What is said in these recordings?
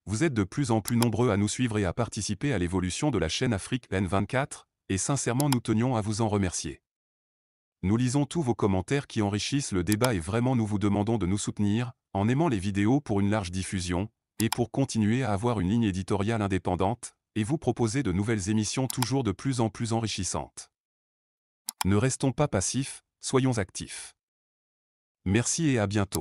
Vous êtes de plus en plus nombreux à nous suivre et à participer à l'évolution de la chaîne Afrique N24, et sincèrement nous tenions à vous en remercier. Nous lisons tous vos commentaires qui enrichissent le débat et vraiment nous vous demandons de nous soutenir, en aimant les vidéos pour une large diffusion, et pour continuer à avoir une ligne éditoriale indépendante, et vous proposer de nouvelles émissions toujours de plus en plus enrichissantes. Ne restons pas passifs, soyons actifs. Merci et à bientôt.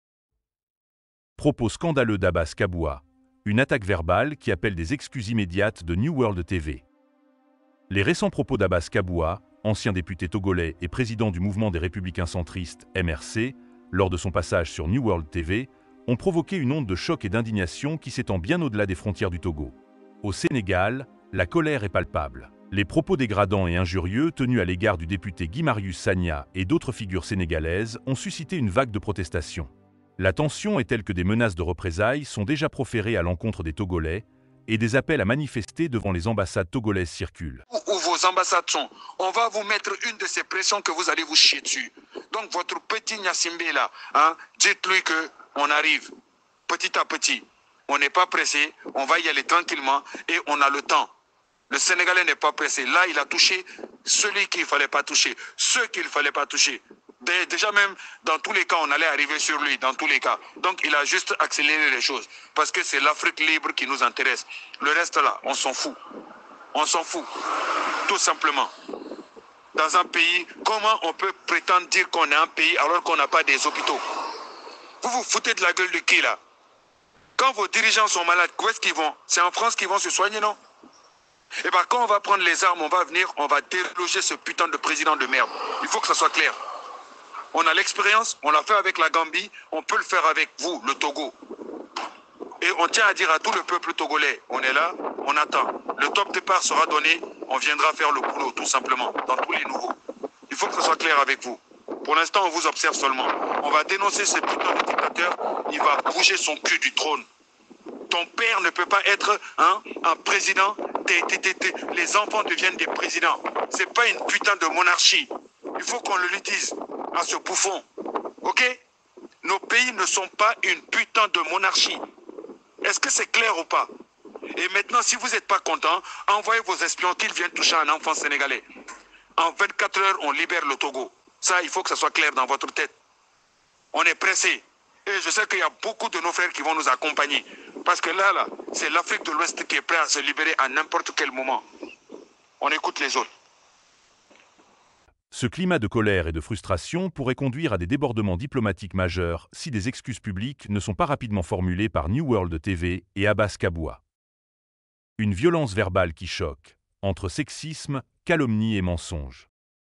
Propos scandaleux d'Abbas Kaboua. Une attaque verbale qui appelle des excuses immédiates de New World TV. Les récents propos d'Abbas Kaboua, ancien député togolais et président du mouvement des Républicains centristes MRC, lors de son passage sur New World TV, ont provoqué une onde de choc et d'indignation qui s'étend bien au-delà des frontières du Togo. Au Sénégal, la colère est palpable. Les propos dégradants et injurieux tenus à l'égard du député Guy Marius Sagna et d'autres figures sénégalaises ont suscité une vague de protestations. La tension est telle que des menaces de représailles sont déjà proférées à l'encontre des Togolais et des appels à manifester devant les ambassades togolaises circulent. Où vos ambassades sont, on va vous mettre une de ces pressions que vous allez vous chier dessus. Donc votre petit Nyassimbe là, dites-lui qu'on arrive petit à petit. On n'est pas pressé, on va y aller tranquillement et on a le temps. Le Sénégalais n'est pas pressé. Là, il a touché celui qu'il ne fallait pas toucher, ceux qu'il ne fallait pas toucher. Déjà même, dans tous les cas, on allait arriver sur lui, dans tous les cas. Donc, il a juste accéléré les choses. Parce que c'est l'Afrique libre qui nous intéresse. Le reste là, on s'en fout. On s'en fout. Tout simplement. Dans un pays, comment on peut prétendre dire qu'on est un pays alors qu'on n'a pas des hôpitaux? Vous vous foutez de la gueule de qui là? Quand vos dirigeants sont malades, où est-ce qu'ils vont? C'est en France qu'ils vont se soigner, non? Et bien, quand on va prendre les armes, on va venir, on va déloger ce putain de président de merde. Il faut que ça soit clair. On a l'expérience, on l'a fait avec la Gambie, on peut le faire avec vous, le Togo. Et on tient à dire à tout le peuple togolais, on est là, on attend. Le top départ sera donné, on viendra faire le boulot, tout simplement, dans tous les nouveaux. Il faut que ça soit clair avec vous. Pour l'instant, on vous observe seulement. On va dénoncer ce putain de dictateur, il va bouger son cul du trône. Ton père ne peut pas être un président. Les enfants deviennent des présidents. C'est pas une putain de monarchie. Il faut qu'on le dise à ce bouffon. Ok? Nos pays ne sont pas une putain de monarchie. Est-ce que c'est clair ou pas? Et maintenant, si vous n'êtes pas content, envoyez vos espions qu'ils viennent toucher un enfant sénégalais. En 24 heures, on libère le Togo. Ça, il faut que ça soit clair dans votre tête. On est pressé. Et je sais qu'il y a beaucoup de nos frères qui vont nous accompagner. Parce que là, c'est l'Afrique de l'Ouest qui est prête à se libérer à n'importe quel moment. On écoute les autres. Ce climat de colère et de frustration pourrait conduire à des débordements diplomatiques majeurs si des excuses publiques ne sont pas rapidement formulées par New World TV et Abbas Kaboua. Une violence verbale qui choque, entre sexisme, calomnie et mensonge.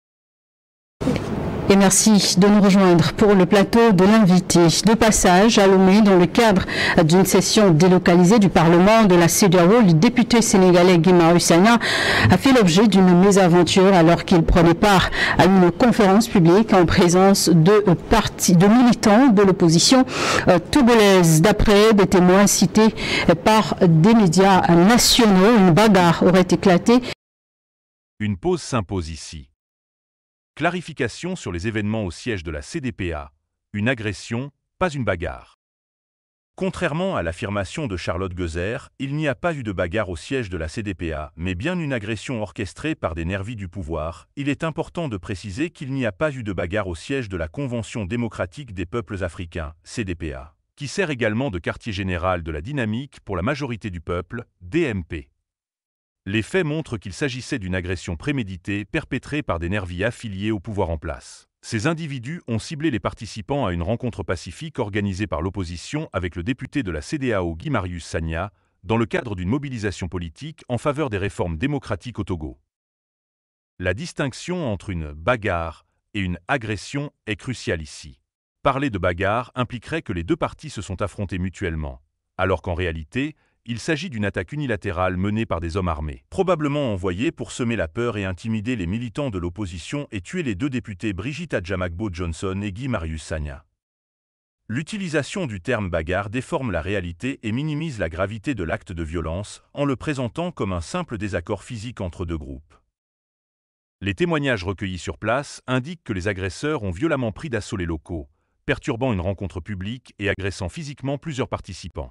Et merci de nous rejoindre pour le plateau de l'invité. De passage à Lomé, dans le cadre d'une session délocalisée du Parlement de la CEDEAO, le député sénégalais Guy Marius Sagna a fait l'objet d'une mésaventure alors qu'il prenait part à une conférence publique en présence de militants de l'opposition togolaise. D'après des témoins cités par des médias nationaux, une bagarre aurait éclaté. Une pause s'impose ici. Clarification sur les événements au siège de la CDPA. Une agression, pas une bagarre. Contrairement à l'affirmation de Charlotte Geuser, il n'y a pas eu de bagarre au siège de la CDPA, mais bien une agression orchestrée par des nervis du pouvoir. Il est important de préciser qu'il n'y a pas eu de bagarre au siège de la Convention démocratique des peuples africains, CDPA, qui sert également de quartier général de la dynamique pour la majorité du peuple, DMP. Les faits montrent qu'il s'agissait d'une agression préméditée perpétrée par des nervis affiliés au pouvoir en place. Ces individus ont ciblé les participants à une rencontre pacifique organisée par l'opposition avec le député de la CEDEAO Guy Marius Sagna, dans le cadre d'une mobilisation politique en faveur des réformes démocratiques au Togo. La distinction entre une bagarre et une agression est cruciale ici. Parler de bagarre impliquerait que les deux parties se sont affrontées mutuellement, alors qu'en réalité, il s'agit d'une attaque unilatérale menée par des hommes armés, probablement envoyés pour semer la peur et intimider les militants de l'opposition et tuer les deux députés Brigitte Adjamagbo Johnson et Guy Marius Sagna. L'utilisation du terme bagarre déforme la réalité et minimise la gravité de l'acte de violence en le présentant comme un simple désaccord physique entre deux groupes. Les témoignages recueillis sur place indiquent que les agresseurs ont violemment pris d'assaut les locaux, perturbant une rencontre publique et agressant physiquement plusieurs participants.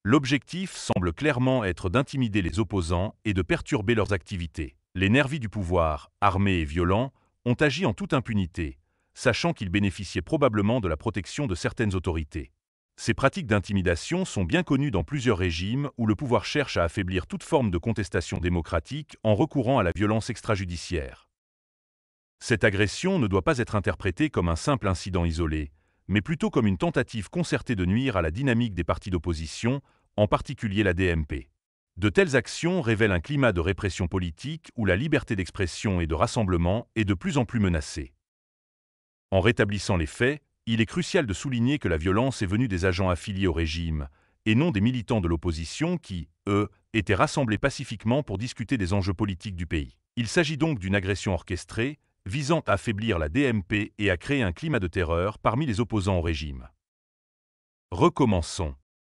L'objectif semble clairement être d'intimider les opposants et de perturber leurs activités. Les nervis du pouvoir, armés et violents, ont agi en toute impunité, sachant qu'ils bénéficiaient probablement de la protection de certaines autorités. Ces pratiques d'intimidation sont bien connues dans plusieurs régimes où le pouvoir cherche à affaiblir toute forme de contestation démocratique en recourant à la violence extrajudiciaire. Cette agression ne doit pas être interprétée comme un simple incident isolé, mais plutôt comme une tentative concertée de nuire à la dynamique des partis d'opposition, en particulier la DMP. De telles actions révèlent un climat de répression politique où la liberté d'expression et de rassemblement est de plus en plus menacée. En rétablissant les faits, il est crucial de souligner que la violence est venue des agents affiliés au régime, et non des militants de l'opposition qui, eux, étaient rassemblés pacifiquement pour discuter des enjeux politiques du pays. Il s'agit donc d'une agression orchestrée, visant à affaiblir la DMP et à créer un climat de terreur parmi les opposants au régime. Recommençons.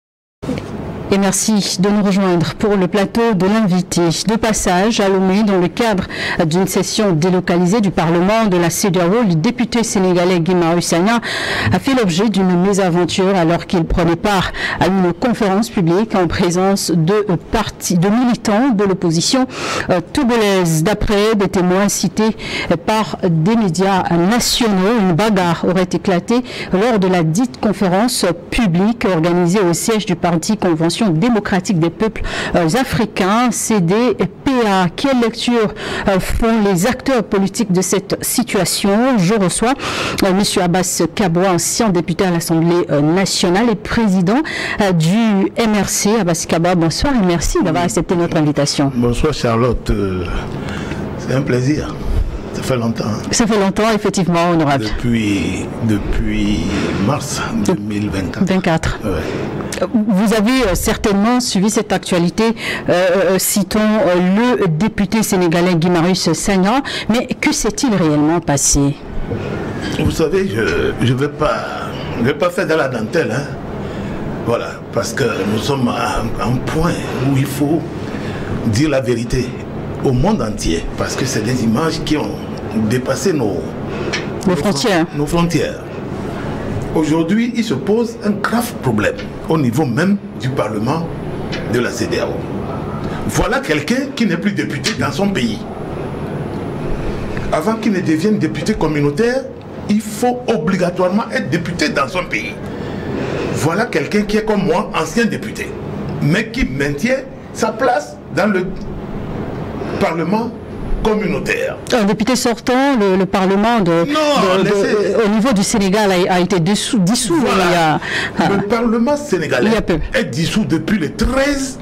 Et merci de nous rejoindre pour le plateau de l'invité. De passage à Lomé, dans le cadre d'une session délocalisée du Parlement de la CEDEAO, le député sénégalais Guy Marius Sagna a fait l'objet d'une mésaventure alors qu'il prenait part à une conférence publique en présence de militants de l'opposition togolaise. D'après des témoins cités par des médias nationaux, une bagarre aurait éclaté lors de la dite conférence publique organisée au siège du parti Convention démocratique des peuples africains, CDPA. Quelle lecture font les acteurs politiques de cette situation? Je reçois M. Abbas Kaba, ancien député à l'Assemblée nationale et président du MRC. Abbas Kaba, bonsoir et merci d'avoir accepté notre invitation. Bonsoir Charlotte, c'est un plaisir. Ça fait longtemps. Ça fait longtemps, effectivement, honorable. Depuis mars 2024. Ouais. Vous avez certainement suivi cette actualité, citons le député sénégalais Guy Marius Sagna, mais que s'est-il réellement passé? Vous savez, je ne vais pas faire de la dentelle, hein. Voilà, parce que nous sommes à un point où il faut dire la vérité au monde entier, parce que c'est des images qui ont dépassé nos frontières. Aujourd'hui, il se pose un grave problème au niveau même du Parlement de la CEDEAO. Voilà quelqu'un qui n'est plus député dans son pays. Avant qu'il ne devienne député communautaire, il faut obligatoirement être député dans son pays. Voilà quelqu'un qui est comme moi, ancien député, mais qui maintient sa place dans le Parlement communautaire. Un député sortant, le Parlement au niveau du Sénégal a été dissous. Voilà. Le Parlement sénégalais est dissous depuis le 13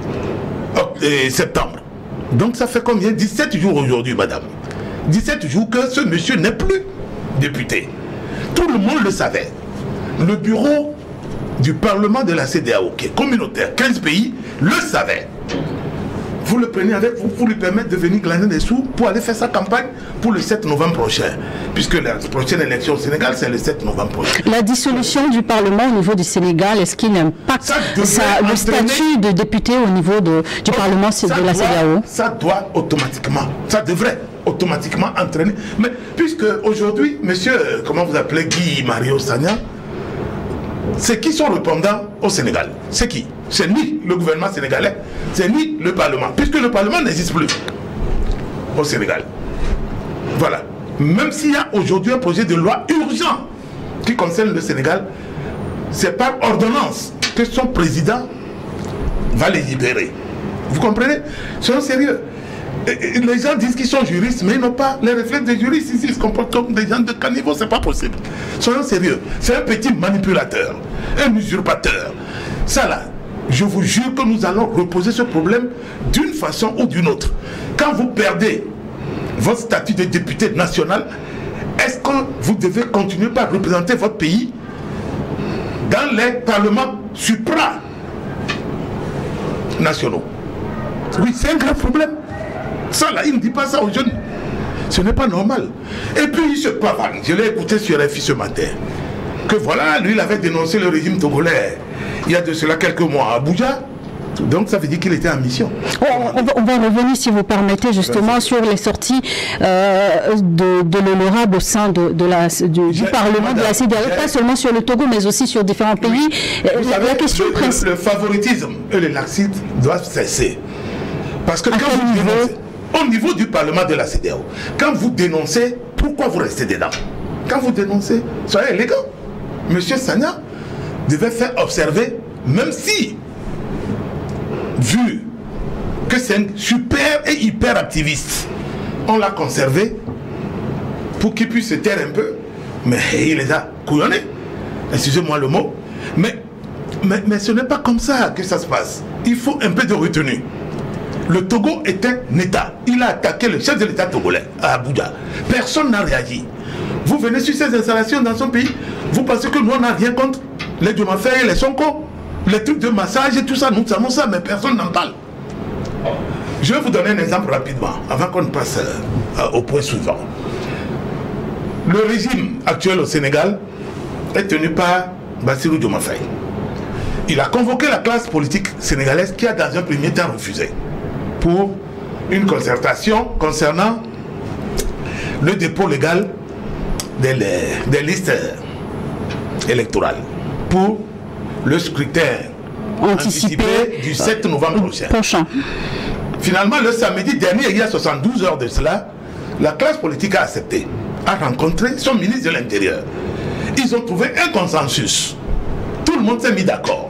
septembre. Donc ça fait combien? 17 jours aujourd'hui, madame. 17 jours que ce monsieur n'est plus député. Tout le monde le savait. Le bureau du Parlement de la CEDEAO, qui est communautaire, 15 pays, le savait. Vous le prenez avec vous pour lui permettre de venir glaner des sous pour aller faire sa campagne pour le 7 novembre prochain. Puisque la prochaine élection au Sénégal, c'est le 7 novembre prochain. La dissolution du Parlement au niveau du Sénégal, est-ce qu'il impacte le statut de député au niveau du Parlement de la CEDEAO? Ça doit automatiquement, ça devrait automatiquement entraîner. Mais puisque aujourd'hui, monsieur, comment vous appelez, Guy Marius Sagna, c'est qui sont répondants au Sénégal? C'est qui? C'est ni le gouvernement sénégalais, c'est ni le Parlement, puisque le Parlement n'existe plus au Sénégal. Voilà. Même s'il y a aujourd'hui un projet de loi urgent qui concerne le Sénégal, c'est par ordonnance que son président va les libérer. Vous comprenez? Soyons sérieux. Les gens disent qu'ils sont juristes, mais ils n'ont pas les réflexes des juristes ici. Ils se comportent comme des gens de caniveau, c'est pas possible. Soyons sérieux. C'est un petit manipulateur, un usurpateur. Ça là, je vous jure que nous allons reposer ce problème d'une façon ou d'une autre. Quand vous perdez votre statut de député national, est-ce que vous devez continuer par représenter votre pays dans les parlements supranationaux? Oui, c'est un grave problème. Ça là, il ne dit pas ça aux jeunes. Ce n'est pas normal. Et puis il se pavane. Je l'ai écouté sur RFI ce matin. Que voilà, lui il avait dénoncé le régime togolais il y a de cela quelques mois à Abuja. Donc ça veut dire qu'il était en mission. On va revenir, si vous permettez, justement sur les sorties de l'honorable au sein du Parlement de la CEDEAO, pas seulement sur le Togo, mais aussi sur différents pays. La question le favoritisme et le laxisme doivent cesser. Parce que quand vous dénoncez, au niveau du Parlement de la CEDEAO, quand vous dénoncez, pourquoi vous restez dedans? Quand vous dénoncez, soyez élégant. Monsieur Sagna devait faire observer, même si, vu que c'est un super et hyper activiste, on l'a conservé pour qu'il puisse se taire un peu, mais il les a couillonnés, excusez-moi le mot, mais ce n'est pas comme ça que ça se passe. Il faut un peu de retenue. Le Togo est un État. Il a attaqué le chef de l'État togolais à Abuja. Personne n'a réagi. Vous venez sur ces installations dans son pays, vous pensez que nous on n'a rien contre les Diomafaye, les Sonko, les trucs de massage et tout ça, nous savons ça, mais personne n'en parle. Je vais vous donner un exemple rapidement, avant qu'on passe au point suivant. Le régime actuel au Sénégal est tenu par Bassirou Diomafaye. Il a convoqué la classe politique sénégalaise qui a dans un premier temps refusé pour une concertation concernant le dépôt légal des listes électorales pour le scrutin anticipé du 7 novembre prochain. Finalement, le samedi dernier, il y a 72 heures de cela, la classe politique a accepté, a rencontré son ministre de l'Intérieur. Ils ont trouvé un consensus. Tout le monde s'est mis d'accord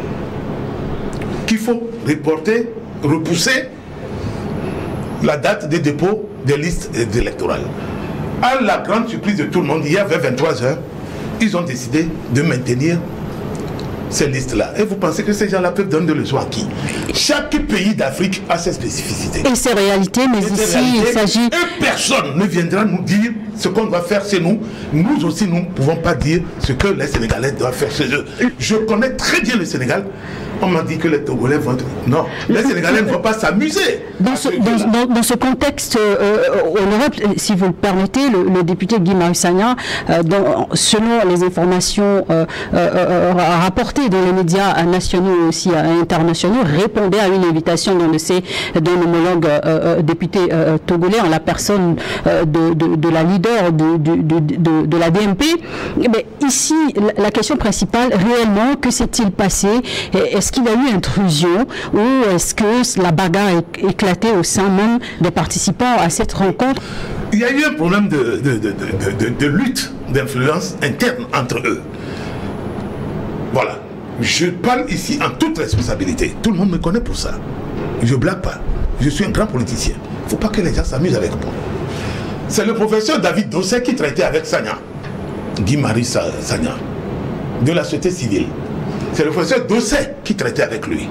qu'il faut repousser la date de dépôt des listes électorales. À la grande surprise de tout le monde, hier vers 23 heures, ils ont décidé de maintenir ces listes-là. Et vous pensez que ces gens-là peuvent donner de leçons à qui? Chaque pays d'Afrique a ses spécificités. Et ses réalités, mais ici, il s'agit... Et personne ne viendra nous dire ce qu'on doit faire chez nous. Nous aussi, nous ne pouvons pas dire ce que les Sénégalais doivent faire chez eux. Je connais très bien le Sénégal. On m'a dit que les Togolais vont... Non, les Sénégalais ne vont pas s'amuser. Dans ce contexte, honorable, si vous le permettez, le député Guy Marius Sagna, selon les informations rapportées dans les médias nationaux et aussi internationaux, répondait à une invitation d'un homologue député togolais en la personne de la leader de la DMP. Mais ici, la question principale, réellement, que s'est-il passé? Est-ce qu'il y a eu intrusion ou est-ce que la bagarre est éclatée au sein même des participants à cette rencontre? Il y a eu un problème de lutte, d'influence interne entre eux. Voilà. Je parle ici en toute responsabilité. Tout le monde me connaît pour ça. Je ne blague pas. Je suis un grand politicien. Il ne faut pas que les gens s'amusent avec moi. C'est le professeur David Dossé qui traitait avec Sagna, Guy Marius Sagna, de la société civile. C'est le professeur Dossé qui traitait avec lui.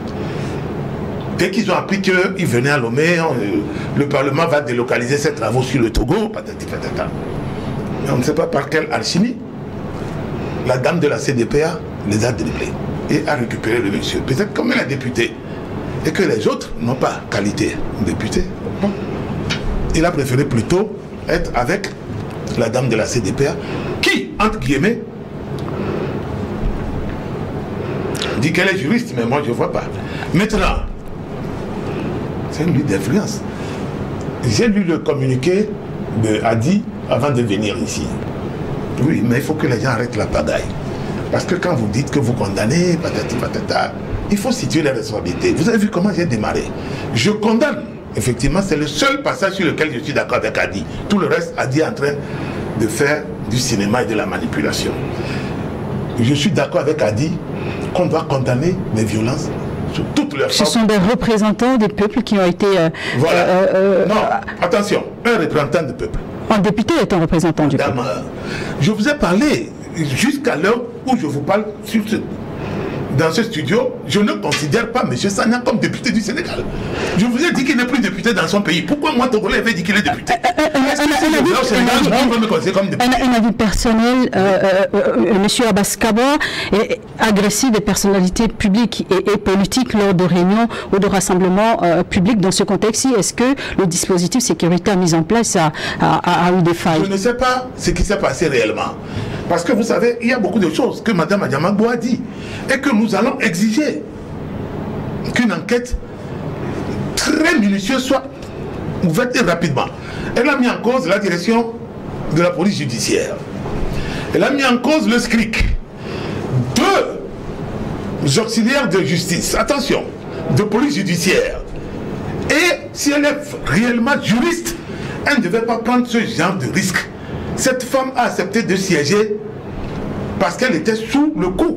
Dès qu'ils ont appris qu'il venait à Lomé, le Parlement va délocaliser ses travaux sur le Togo, patati patata. Mais on ne sait pas par quelle alchimie. La dame de la CDPA les a dribblés et a récupéré le monsieur. Peut-être comme elle est députée et que les autres n'ont pas qualité de député. Bon. Il a préféré plutôt être avec la dame de la CDPA qui, entre guillemets, dit qu'elle est juriste, mais moi je ne vois pas. Maintenant, c'est une lutte d'influence. J'ai lu le communiqué de Hadi avant de venir ici. Oui, mais il faut que les gens arrêtent la pagaille. Parce que quand vous dites que vous condamnez, patati patata, il faut situer les responsabilités. Vous avez vu comment j'ai démarré. Je condamne. Effectivement, c'est le seul passage sur lequel je suis d'accord avec Hadi. Tout le reste, Hadi est en train de faire du cinéma et de la manipulation. Je suis d'accord avec Hadi qu'on doit condamner les violences sous toutes leurs formes. Ce sont des représentants des peuples qui ont été... voilà. Non, attention, un représentant du peuple. Un député est un représentant du peuple. Je vous ai parlé jusqu'à l'heure où je vous parle dans ce studio, je ne considère pas M. Sagna comme député du Sénégal. Je vous ai dit qu'il n'est plus député dans son pays. Pourquoi moi, Togolais, avait dit qu'il est député? Un avis personnel, M. Abbas Kabwa est agressé des personnalités publiques et politiques lors de réunions ou de rassemblements publics. Dans ce contexte-ci, est-ce que le dispositif sécuritaire mis en place a eu des failles? Je ne sais pas ce qui s'est passé réellement. Parce que vous savez, il y a beaucoup de choses que Mme Adiamagbo a dit et que nous allons exiger. qu'une enquête très minutieuse soit ouverte et rapidement. Elle a mis en cause la direction de la police judiciaire. Elle a mis en cause le SCRIC. 2 auxiliaires de justice, attention, de police judiciaire. Et si elle est réellement juriste, elle ne devait pas prendre ce genre de risque. Cette femme a accepté de siéger parce qu'elle était sous le coup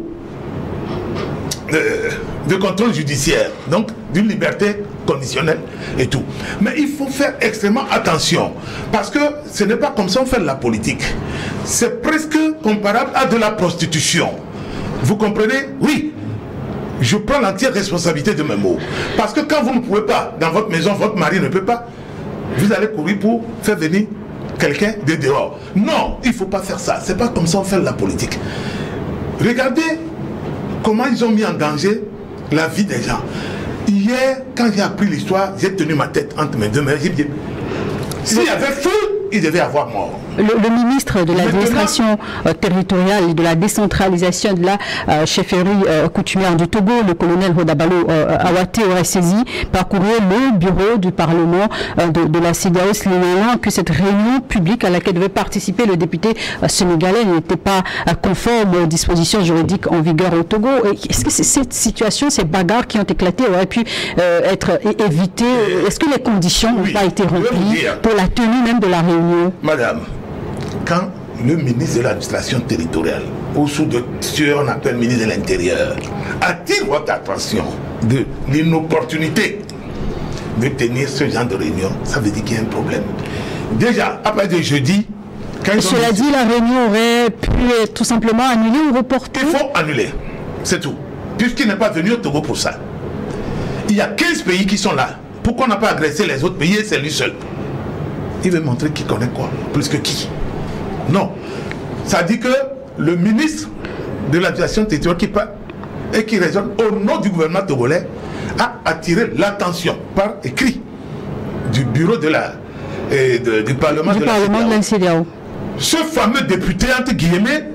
de contrôle judiciaire, donc d'une liberté conditionnelle et tout. Mais il faut faire extrêmement attention, parce que ce n'est pas comme ça on fait de la politique. C'est presque comparable à de la prostitution. Vous comprenez? Oui. Je prends l'entière responsabilité de mes mots. Parce que quand vous ne pouvez pas, dans votre maison, votre mari ne peut pas, vous allez courir pour faire venir quelqu'un de dehors. Non, il ne faut pas faire ça. C'est pas comme ça on fait de la politique. Regardez comment ils ont mis en danger la vie des gens. Hier, quand j'ai appris l'histoire, j'ai tenu ma tête entre mes deux mains. J'ai dit, s'il y avait feu, il devait avoir mort. Le ministre de l'administration territoriale et de la décentralisation de la chefferie coutumière du Togo, le colonel Rodabalo Awate, aurait saisi par courrier le bureau du Parlement de la CEDEAO, signalant que cette réunion publique à laquelle devait participer le député sénégalais n'était pas conforme aux dispositions juridiques en vigueur au Togo. Est-ce que cette situation, ces bagarres qui ont éclaté auraient pu être évitées? Est-ce que les conditions n'ont pas été remplies pour la tenue même de la réunion? Madame, quand le ministre de l'administration territoriale, ou sous de ce qu'on appelle ministre de l'Intérieur, attire votre attention de l'inopportunité de tenir ce genre de réunion, ça veut dire qu'il y a un problème. Déjà, à partir de jeudi, quand cela dit, la réunion aurait pu être tout simplement annulée ou reportée? Il faut annuler, c'est tout. Puisqu'il n'est pas venu au Togo pour ça. Il y a 15 pays qui sont là. Pourquoi on n'a pas agressé les autres pays et c'est lui seul? Il veut montrer qu'il connaît quoi, plus que qui. Non. Ça dit que le ministre de l'administration territoriale qui parle et qui raisonne au nom du gouvernement togolais a attiré l'attention par écrit du bureau de la, du Parlement de la CEDEAO. Ce fameux député, entre guillemets,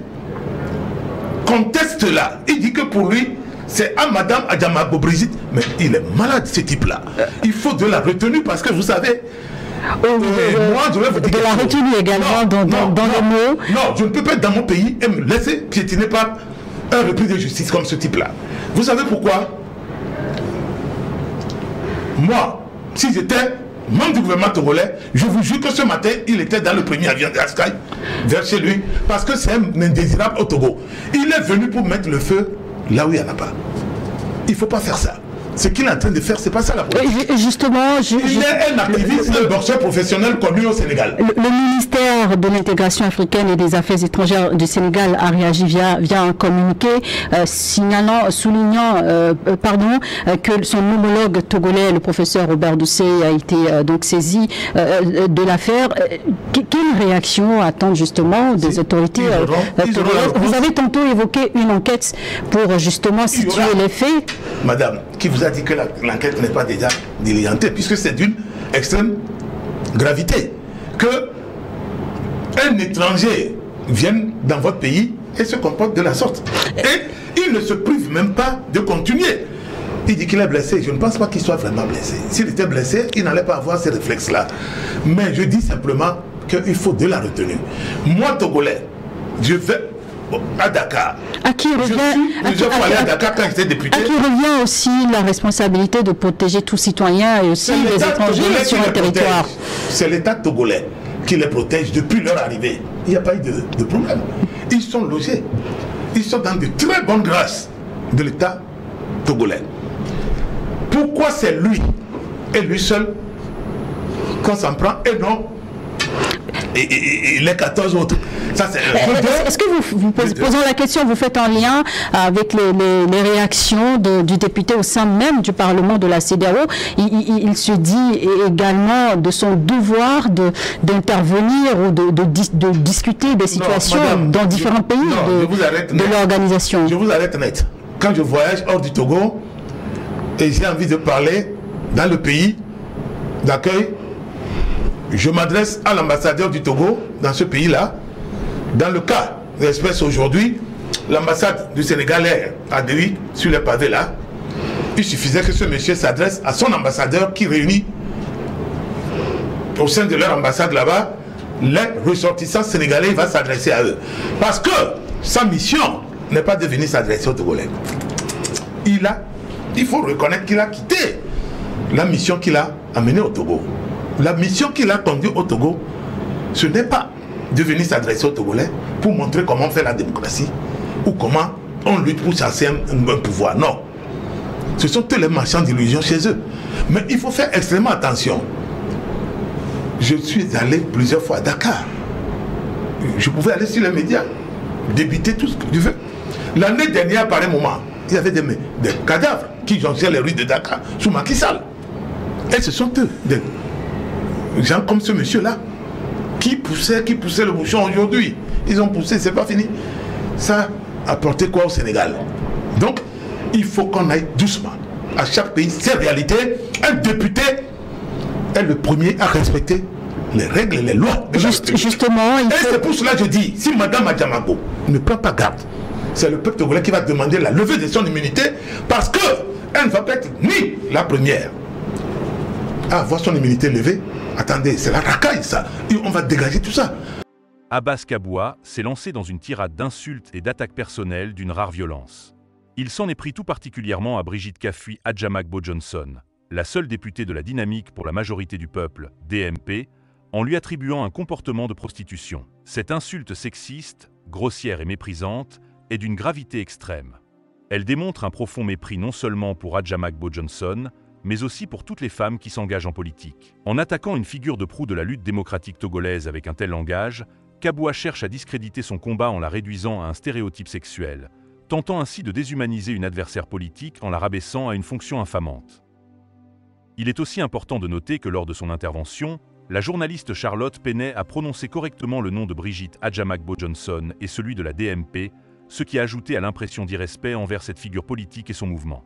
conteste là. Il dit que pour lui, c'est à Madame Adjamago Brigitte, mais il est malade ce type-là. Il faut de la retenue parce que vous savez, moi, je vais vous dire de la retenue également dans les mots. Non, je ne peux pas être dans mon pays et me laisser piétiner par un repris de justice comme ce type-là. Vous savez pourquoi? Moi, si j'étais membre du gouvernement togolais, je vous jure que ce matin, il était dans le premier avion d'Askai vers chez lui, parce que c'est un indésirable au Togo. Il est venu pour mettre le feu là où il n'y en a pas. Il ne faut pas faire ça. Ce qu'il est en train de faire, c'est pas ça la politique. Justement, il est un activiste, un boxeur professionnel connu au Sénégal. Le ministère de l'intégration africaine et des affaires étrangères du Sénégal a réagi via un communiqué soulignant que son homologue togolais, le professeur Robert Doucet, a été donc saisi de l'affaire. Quelle réaction attendent justement des autorités togolaises? Vous avez tantôt évoqué une enquête pour justement situer les faits. Madame, qui vous a dit que l'enquête n'est pas déjà diligentée, puisque c'est d'une extrême gravité. Que un étranger vienne dans votre pays et se comporte de la sorte. Et il ne se prive même pas de continuer. Il dit qu'il est blessé. Je ne pense pas qu'il soit vraiment blessé. S'il était blessé, il n'allait pas avoir ces réflexes-là. Mais je dis simplement qu'il faut de la retenue. Moi, Togolais, je vais à Dakar. À qui revient, à Dakar quand j'étais député. À qui revient aussi la responsabilité de protéger tous citoyens et aussi les étrangers sur le territoire. C'est l'État togolais qui les protège depuis leur arrivée. Il n'y a pas eu de problème. Ils sont logés. Ils sont dans de très bonnes grâces de l'État togolais. Pourquoi c'est lui et lui seul qu'on s'en prend et non et les 14 autres? Est-ce que vous posant la question, vous faites un lien avec les réactions du député au sein même du Parlement de la CEDEAO? Il se dit également de son devoir d'intervenir ou de discuter des situations dans différents pays de l'organisation. Je vous arrête net. Quand je voyage hors du Togo et j'ai envie de parler dans le pays d'accueil, je m'adresse à l'ambassadeur du Togo dans ce pays-là. Dans le cas de l'espèce aujourd'hui, l'ambassade du Sénégal est à Déhi, sur les pavés là. Il suffisait que ce monsieur s'adresse à son ambassadeur qui réunit au sein de leur ambassade là-bas, les ressortissants sénégalais, il va s'adresser à eux. Parce que sa mission n'est pas de venir s'adresser aux Togolais. Il faut reconnaître qu'il a quitté la mission qu'il a amenée au Togo. La mission qu'il a conduite au Togo, ce n'est pas de venir s'adresser aux Togolais pour montrer comment on fait la démocratie ou comment on lutte pour chasser un pouvoir. Non. Ce sont tous les marchands d'illusions chez eux. Mais il faut faire extrêmement attention. Je suis allé plusieurs fois à Dakar. Je pouvais aller sur les médias, débiter tout ce que je veux. L'année dernière, par un moment, il y avait des cadavres qui jonchaient les rues de Dakar sous Macky Sall. Et ce sont eux, des gens comme ce monsieur-là, qui poussaient le bouchon aujourd'hui. Ils ont poussé, c'est pas fini. Ça a apporté quoi au Sénégal? Donc, il faut qu'on aille doucement. À chaque pays, c'est réalité. Un député est le premier à respecter les règles et les lois. Justement, et c'est pour cela que je dis, si Mme Adjamako ne prend pas garde, c'est le peuple togolais qui va demander la levée de son immunité parce qu'elle ne va pas être ni la première à avoir son immunité levée. Attendez, c'est la racaille ça. Et on va dégager tout ça. Abbas Kaboua s'est lancé dans une tirade d'insultes et d'attaques personnelles d'une rare violence. Il s'en est pris tout particulièrement à Brigitte Kafui Adjamagbo-Johnson, la seule députée de la Dynamique pour la majorité du peuple, DMP, en lui attribuant un comportement de prostitution. Cette insulte sexiste, grossière et méprisante, est d'une gravité extrême. Elle démontre un profond mépris non seulement pour Adjamagbo-Johnson, mais aussi pour toutes les femmes qui s'engagent en politique. En attaquant une figure de proue de la lutte démocratique togolaise avec un tel langage, Kaboua cherche à discréditer son combat en la réduisant à un stéréotype sexuel, tentant ainsi de déshumaniser une adversaire politique en la rabaissant à une fonction infamante. Il est aussi important de noter que lors de son intervention, la journaliste Charlotte peinait à prononcer correctement le nom de Brigitte Adjamagbo-Johnson et celui de la DMP, ce qui a ajouté à l'impression d'irrespect envers cette figure politique et son mouvement.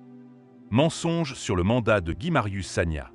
Mensonge sur le mandat de Guy Marius Sagna.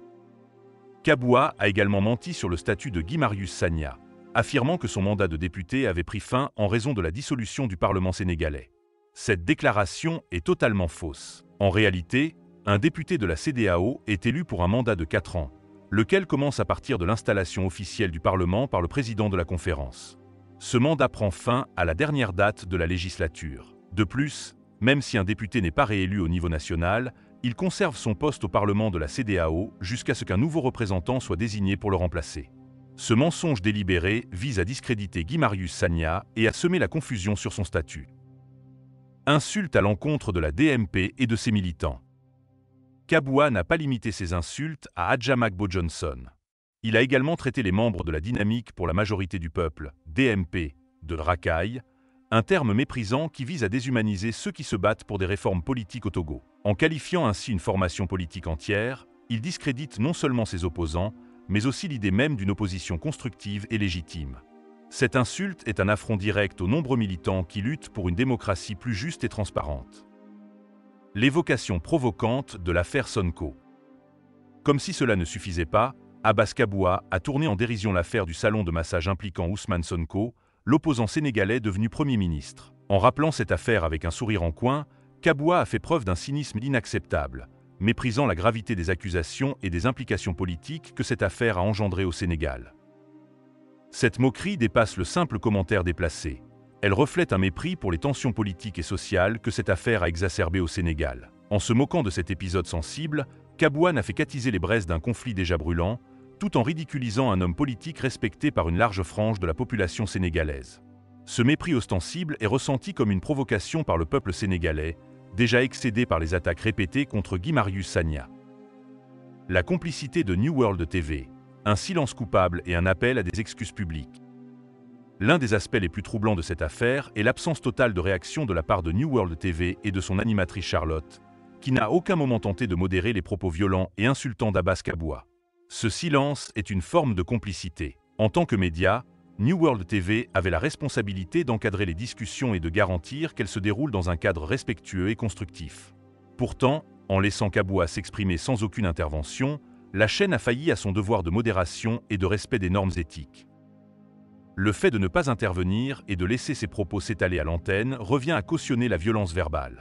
Kaboua a également menti sur le statut de Guy Marius Sagna, affirmant que son mandat de député avait pris fin en raison de la dissolution du Parlement sénégalais. Cette déclaration est totalement fausse. En réalité, un député de la CEDEAO est élu pour un mandat de 4 ans, lequel commence à partir de l'installation officielle du Parlement par le président de la conférence. Ce mandat prend fin à la dernière date de la législature. De plus, même si un député n'est pas réélu au niveau national, il conserve son poste au Parlement de la CEDEAO jusqu'à ce qu'un nouveau représentant soit désigné pour le remplacer. Ce mensonge délibéré vise à discréditer Guy Marius Sagna et à semer la confusion sur son statut. Insulte à l'encontre de la DMP et de ses militants. Kaboua n'a pas limité ses insultes à Adjamagbo-Johnson. Il a également traité les membres de la Dynamique pour la majorité du peuple, DMP, de racailles, un terme méprisant qui vise à déshumaniser ceux qui se battent pour des réformes politiques au Togo. En qualifiant ainsi une formation politique entière, il discrédite non seulement ses opposants, mais aussi l'idée même d'une opposition constructive et légitime. Cette insulte est un affront direct aux nombreux militants qui luttent pour une démocratie plus juste et transparente. L'évocation provocante de l'affaire Sonko. Comme si cela ne suffisait pas, Abbas Kaboua a tourné en dérision l'affaire du salon de massage impliquant Ousmane Sonko, l'opposant sénégalais devenu Premier ministre. En rappelant cette affaire avec un sourire en coin, Kaboua a fait preuve d'un cynisme inacceptable, méprisant la gravité des accusations et des implications politiques que cette affaire a engendrées au Sénégal. Cette moquerie dépasse le simple commentaire déplacé. Elle reflète un mépris pour les tensions politiques et sociales que cette affaire a exacerbées au Sénégal. En se moquant de cet épisode sensible, Kaboua n'a fait qu'attiser les braises d'un conflit déjà brûlant, tout en ridiculisant un homme politique respecté par une large frange de la population sénégalaise. Ce mépris ostensible est ressenti comme une provocation par le peuple sénégalais, déjà excédé par les attaques répétées contre Guy Marius Sagna. La complicité de New World TV, un silence coupable et un appel à des excuses publiques. L'un des aspects les plus troublants de cette affaire est l'absence totale de réaction de la part de New World TV et de son animatrice Charlotte, qui n'a à aucun moment tenté de modérer les propos violents et insultants d'Abbas Kaboua. Ce silence est une forme de complicité. En tant que média, New World TV avait la responsabilité d'encadrer les discussions et de garantir qu'elles se déroulent dans un cadre respectueux et constructif. Pourtant, en laissant Kaboua s'exprimer sans aucune intervention, la chaîne a failli à son devoir de modération et de respect des normes éthiques. Le fait de ne pas intervenir et de laisser ses propos s'étaler à l'antenne revient à cautionner la violence verbale.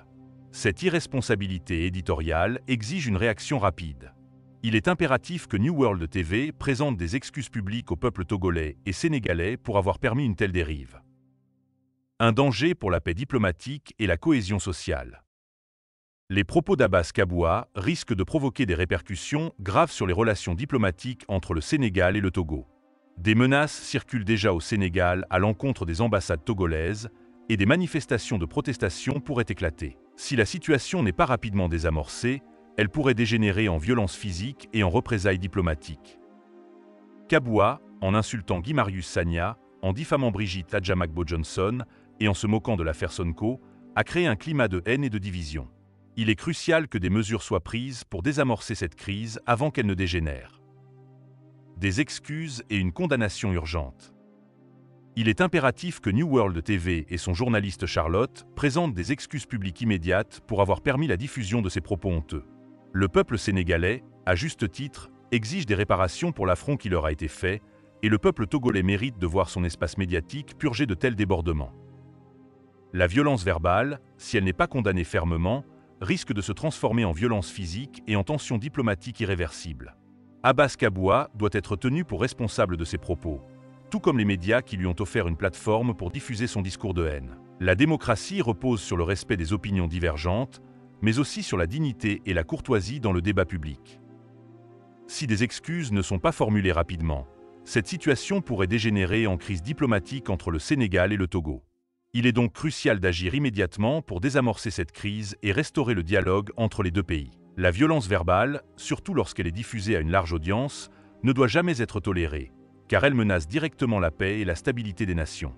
Cette irresponsabilité éditoriale exige une réaction rapide. Il est impératif que New World TV présente des excuses publiques au peuple togolais et sénégalais pour avoir permis une telle dérive. Un danger pour la paix diplomatique et la cohésion sociale. Les propos d'Abbas Kaboua risquent de provoquer des répercussions graves sur les relations diplomatiques entre le Sénégal et le Togo. Des menaces circulent déjà au Sénégal à l'encontre des ambassades togolaises et des manifestations de protestation pourraient éclater. Si la situation n'est pas rapidement désamorcée, elle pourrait dégénérer en violence physique et en représailles diplomatiques. Kaboua, en insultant Guy Marius Sagna, en diffamant Brigitte Adjamagbo-Johnson et en se moquant de l'affaire Sonko, a créé un climat de haine et de division. Il est crucial que des mesures soient prises pour désamorcer cette crise avant qu'elle ne dégénère. Des excuses et une condamnation urgente. Il est impératif que New World TV et son journaliste Charlotte présentent des excuses publiques immédiates pour avoir permis la diffusion de ces propos honteux. Le peuple sénégalais, à juste titre, exige des réparations pour l'affront qui leur a été fait, et le peuple togolais mérite de voir son espace médiatique purgé de tels débordements. La violence verbale, si elle n'est pas condamnée fermement, risque de se transformer en violence physique et en tension diplomatique irréversible. Abbas Kaboua doit être tenu pour responsable de ses propos, tout comme les médias qui lui ont offert une plateforme pour diffuser son discours de haine. La démocratie repose sur le respect des opinions divergentes, mais aussi sur la dignité et la courtoisie dans le débat public. Si des excuses ne sont pas formulées rapidement, cette situation pourrait dégénérer en crise diplomatique entre le Sénégal et le Togo. Il est donc crucial d'agir immédiatement pour désamorcer cette crise et restaurer le dialogue entre les deux pays. La violence verbale, surtout lorsqu'elle est diffusée à une large audience, ne doit jamais être tolérée, car elle menace directement la paix et la stabilité des nations.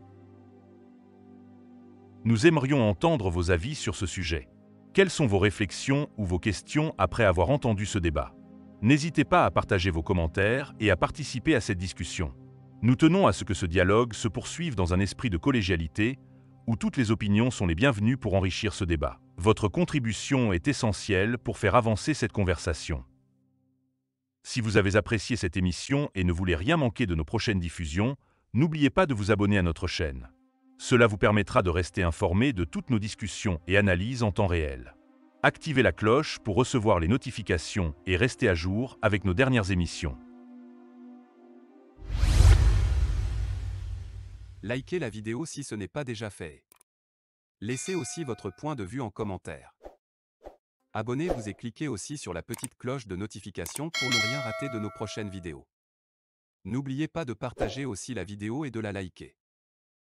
Nous aimerions entendre vos avis sur ce sujet. Quelles sont vos réflexions ou vos questions après avoir entendu ce débat? N'hésitez pas à partager vos commentaires et à participer à cette discussion. Nous tenons à ce que ce dialogue se poursuive dans un esprit de collégialité, où toutes les opinions sont les bienvenues pour enrichir ce débat. Votre contribution est essentielle pour faire avancer cette conversation. Si vous avez apprécié cette émission et ne voulez rien manquer de nos prochaines diffusions, n'oubliez pas de vous abonner à notre chaîne. Cela vous permettra de rester informé de toutes nos discussions et analyses en temps réel. Activez la cloche pour recevoir les notifications et rester à jour avec nos dernières émissions. Likez la vidéo si ce n'est pas déjà fait. Laissez aussi votre point de vue en commentaire. Abonnez-vous et cliquez aussi sur la petite cloche de notification pour ne rien rater de nos prochaines vidéos. N'oubliez pas de partager aussi la vidéo et de la liker.